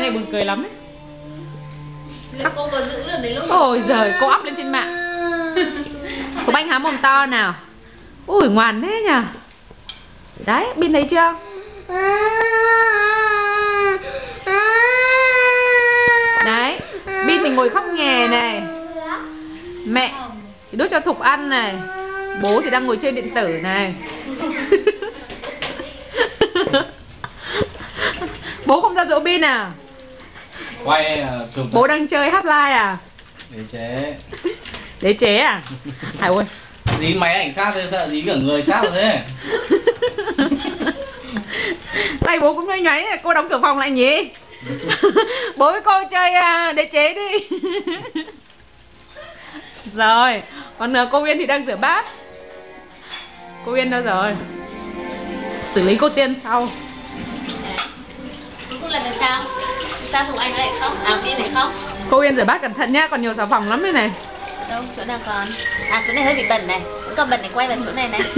này buồn cười lắm đấy. Cô còn giữ được đến lúc Ôi giời, cô up lên trên mạng. Của Banh há mồm to nào. Ui ngoan thế nhỉ. Đấy, Bin thấy chưa? Đấy, Bin thì ngồi khóc nghè này. Mẹ thì đút cho Thục ăn này. Bố thì đang ngồi chơi điện tử này. Bố không ra dỗ Bin à? Quay chụp. Bố đang chơi Half-Life à? Đế chế. Đế chế à? Hải ơi. Dí máy ảnh khác thôi, sợ dí cả người khác rồi thế. Tay bố cũng nhoáy nhoáy, cô đóng cửa phòng lại nhỉ? Bố với cô chơi đế chế đi. Rồi, còn cô Uyên thì đang rửa bát. Cô Uyên đâu rồi? Xử lý cô Tiên sau. Cuối cùng là sao? Sao Thục Anh lại khóc? À, Tiên lại khóc. Cô Uyên rửa bát cẩn thận nhá, còn nhiều xà phòng lắm đây này. Đâu, chỗ nào còn? À, chỗ này hơi bị bẩn này. Vẫn còn bẩn này, quay vào chỗ này này.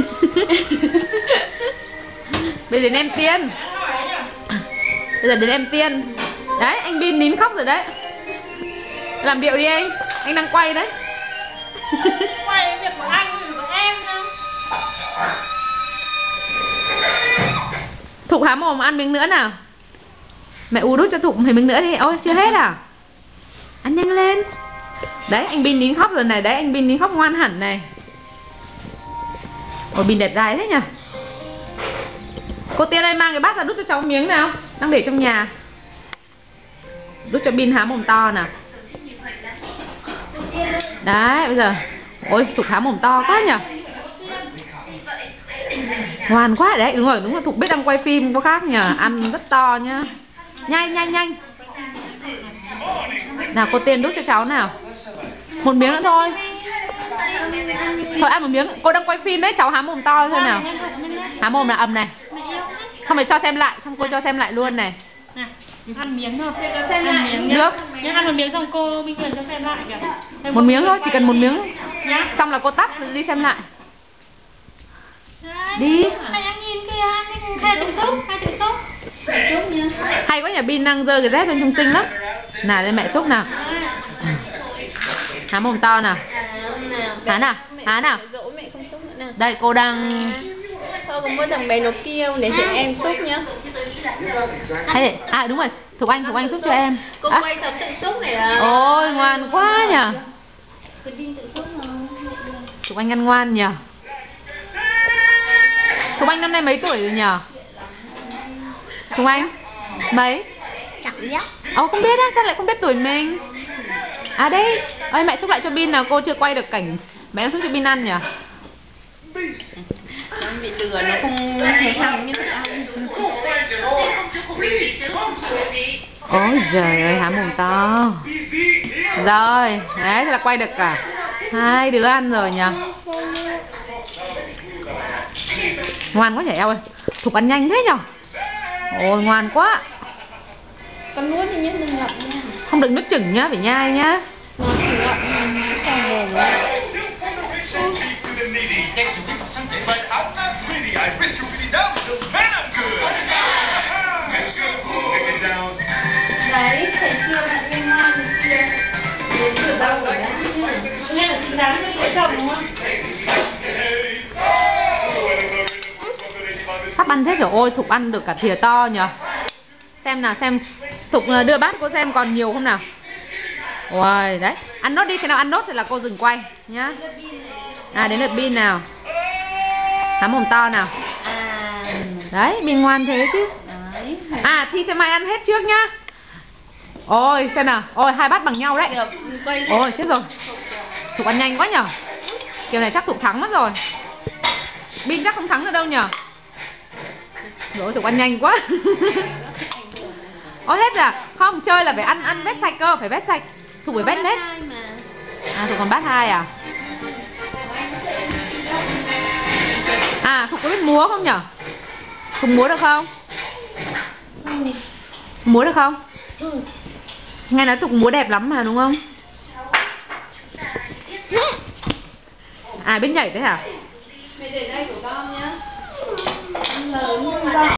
Bây giờ đến em Tiên. Bây giờ đến em Tiên. Đấy, anh Bin nín khóc rồi đấy. Làm điệu đi anh đang quay đấy. Quay việc của anh của em đâu. Thục há mồm ăn miếng nữa nào. Mẹ đút cho Thục một miếng nữa đi. Ôi chưa hết à? Ăn nhanh lên. Đấy, anh Bin nín khóc rồi này. Đấy, anh Bin nín khóc ngoan hẳn này. Ôi, Bin đẹp trai thế nhỉ. Cô Tiên ơi, mang cái bát ra đút cho cháu miếng nào. Đang để trong nhà. Đút cho Bin há mồm to nào. Đấy, bây giờ. Ôi, Thục há mồm to quá nhỉ. Ngoan quá đấy, đúng rồi, Thục biết đang quay phim có khác nhỉ. Ăn rất to nhá. Nhanh. Nào, cô Tiên đút cho cháu nào. Một miếng nữa thôi. Thôi ăn một miếng, cô đang quay phim đấy, cháu há mồm to thôi nào. Há mồm là ầm này. Không phải cho xem lại, xong cô cho xem lại luôn này. Ăn miếng thôi, xem lại miếng nước. Nhưng ăn một miếng xong cô bình thường cho xem lại kìa. Một miếng thôi, chỉ cần một miếng. Nhá. Xong là cô tắt đi xem lại. Đi. Này anh nhìn kìa, hai chục xúc nha. Hay quá nhỉ, Bin đang giơ cái dép bên trong xinh lắm. Nào đây mẹ xúc nào. Há mồm to nào. Há nào. Dỗ mẹ không xúc nữa nào. Đây cô đang. Thôi còn mua thằng bé nó kêu để chị em xúc nhá. Hay để... À đúng rồi, Thục Anh xúc cho em. Cô quay tập tự xúc này à. Ôi ngoan quá nhỉ. Thục Anh ăn ngoan nhỉ. Thục Anh năm nay mấy tuổi rồi nhỉ? Thục Anh mấy? Chẳng nhóc. Không biết á, sao lại không biết tuổi mình? À đây, ơi mẹ xúc lại cho Bin nào, cô chưa quay được cảnh mẹ xúc cho Bin ăn nhỉ? Nó bị lừa, nó không thấy thằng như thế ăn. Ôi giời ơi, há mồm to. Rồi, đấy là quay được cả hai đứa ăn rồi nhỉ. Ngoan quá nhỉ eo ơi. Thục ăn nhanh thế nhỉ. Ôi ngoan quá. Con nuốt thì nhất đừng ngập nha. Không được nước chừng nhá, phải nhai nhá. Nó chỉ ngậm trong mồm ra. Đấy, thầy chưa bạn nghe ngoan thì chưa. Đến từ đâu rồi đấy. Nghe là xứng đáng với vợ chồng đúng không? Sắp ăn thế rồi, ôi Thục ăn được cả thìa to nhỉ. Xem nào, xem Thục đưa bát cô xem còn nhiều không nào. Ôi đấy, ăn nốt đi, khi nào ăn nốt thì là cô dừng quay nhá. À đến lượt Bin nào. Há mồm to nào. Đấy, Bin ngoan thế chứ. À thi xem ai ăn hết trước nhá. Ôi xem nào, ôi hai bát bằng nhau đấy. Ôi chết rồi. Thục ăn nhanh quá nhở. Kiểu này chắc Thục thắng mất rồi. Bin chắc không thắng được đâu nhở. Rồi Thục ăn nhanh quá. Ôi hết rồi. Không, chơi là phải ăn vét sạch cơ, phải vét sạch. Thục phải vét hết. À Thục còn bát 2 à? À Thục có biết múa không nhở? Thục múa được không? Múa được không? Nghe nói Thục múa đẹp lắm mà đúng không? À biết nhảy thế hả? Mày để đây của con nhá. Lớn